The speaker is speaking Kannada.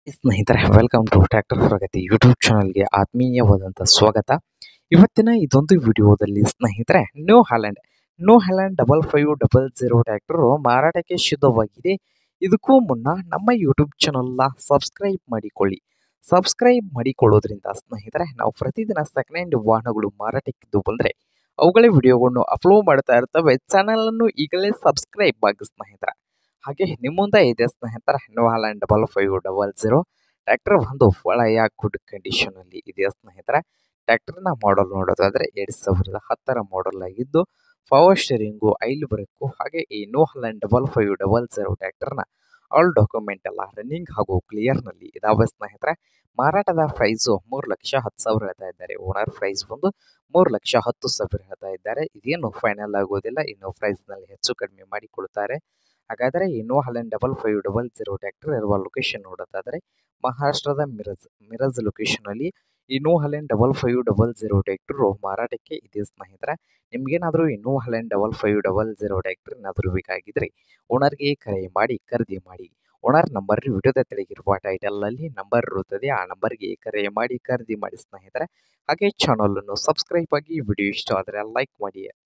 ಸ್ನೇಹಿತರೆ welcome to tractor Pragati YouTube ಚಾನಲ್ಗೆ ಆತ್ಮೀಯವಾದಂಥ ಸ್ವಾಗತ. ಇವತ್ತಿನ ಇದೊಂದು ವಿಡಿಯೋದಲ್ಲಿ ಸ್ನೇಹಿತರೆ ನ್ಯೂ ಹಾಲೆಂಡ್ 5500 ಟ್ರ್ಯಾಕ್ಟರು ಮಾರಾಟಕ್ಕೆ ಸಿದ್ಧವಾಗಿದೆ. ಇದಕ್ಕೂ ಮುನ್ನ ನಮ್ಮ ಯೂಟ್ಯೂಬ್ ಚಾನಲ್ನ ಸಬ್ಸ್ಕ್ರೈಬ್ ಮಾಡಿಕೊಳ್ಳಿ. ಸಬ್ಸ್ಕ್ರೈಬ್ ಮಾಡಿಕೊಳ್ಳೋದ್ರಿಂದ ಸ್ನೇಹಿತರೆ ನಾವು ಪ್ರತಿದಿನ ಸೆಕೆಂಡ್ ಹ್ಯಾಂಡ್ ವಾಹನಗಳು ಮಾರಾಟಕ್ಕಿದ್ದು ಬಂದರೆ ಅವುಗಳ ವಿಡಿಯೋಗಳನ್ನು ಅಪ್ಲೋಡ್ ಮಾಡ್ತಾ ಇರ್ತವೆ. ಚಾನಲನ್ನು ಈಗಲೇ ಸಬ್ಸ್ಕ್ರೈಬ್ ಆಗಿ ಸ್ನೇಹಿತರೆ. ಹಾಗೆ ನಿಮ್ಮ ಮುಂದೆ ಇದೆ ಸ್ನೇಹಿತರೆ ನ್ಯೂ ಹಾಲೆಂಡ್ 5500 ಟ್ರ್ಯಾಕ್ಟರ್ ಒಂದು ಒಳ್ಳೆಯ ಗುಡ್ ಕಂಡೀಷನ್ ಅಲ್ಲಿ ಇದೆ ಸ್ನೇಹಿತರೆ. ಟ್ರ್ಯಾಕ್ಟರ್ನ ಮಾಡಲ್ ನೋಡೋದಾದ್ರೆ 2010ರ ಮಾಡಲ್ ಆಗಿದ್ದು ಪವರ್ ಸ್ಟೇರಿಂಗು ಆಯಿಲ್ ಬ್ರೇಕು ಹಾಗೆ ಈ ನ್ಯೂ ಹಾಲೆಂಡ್ 5500 ಟ್ರ್ಯಾಕ್ಟರ್ನ ಆಲ್ ಡಾಕ್ಯುಮೆಂಟ್ ಎಲ್ಲ ರನ್ನಿಂಗ್ ಹಾಗೂ ಕ್ಲಿಯರ್ ನಲ್ಲಿ ಇದಾವೆ ಸ್ನೇಹಿತರೆ. ಮಾರಾಟದ ಪ್ರೈಸು 3,10,000 ಹೇಳ್ತಾ ಇದ್ದಾರೆ. ಓನರ್ ಪ್ರೈಸ್ ಬಂದು 3,10,000 ಹೇಳ್ತಾ ಇದ್ದಾರೆ. ಇದೇನು ಫೈನಲ್ ಆಗೋದಿಲ್ಲ, ಇನ್ನು ಪ್ರೈಸ್ ನಲ್ಲಿ ಹೆಚ್ಚು ಕಡಿಮೆ ಮಾಡಿಕೊಡ್ತಾರೆ. ಹಾಗಾದರೆ ಈ ನ್ಯೂ ಹಾಲೆಂಡ್ 5500 ಟ್ರ್ಯಾಕ್ಟರ್ ಇರುವ ಲೊಕೇಶನ್ ನೋಡೋದಾದರೆ ಮಹಾರಾಷ್ಟ್ರದ ಮಿರಜ್ ಲೊಕೇಶನ್ ಅಲ್ಲಿ ಈ ನ್ಯೂ ಹಾಲೆಂಡ್ 5500 ಟ್ರ್ಯಾಕ್ಟರ್ ಮಾರಾಟಕ್ಕೆ ಇದೆ ಸ್ನೇಹಿತರೆ. ನಿಮ್ಗೇನಾದರೂ ಈ ನ್ಯೂ ಹಾಲೆಂಡ್ 5500 ಟ್ರ್ಯಾಕ್ಟರ್ ಏನಾದರೂ ಬೇಕಾಗಿದ್ರೆ ಓನರ್ಗೆ ಕರೆ ಮಾಡಿ ಖರೀದಿ ಮಾಡಿ. ಓನರ್ ನಂಬರ್ ವಿಡಿಯೋದ ತೆಳಗಿರುವ ಟೈಟಲ್ ಅಲ್ಲಿ ನಂಬರ್ ಇರುತ್ತದೆ, ಆ ನಂಬರ್ಗೆ ಕರೆ ಮಾಡಿ ಖರೀದಿ ಮಾಡಿ ಸ್ನೇಹಿತರೆ. ಹಾಗೆ ಚಾನಲ್ ಅನ್ನು ಸಬ್ಸ್ಕ್ರೈಬ್ ಆಗಿ, ವಿಡಿಯೋ ಇಷ್ಟ ಆದರೆ ಲೈಕ್ ಮಾಡಿ.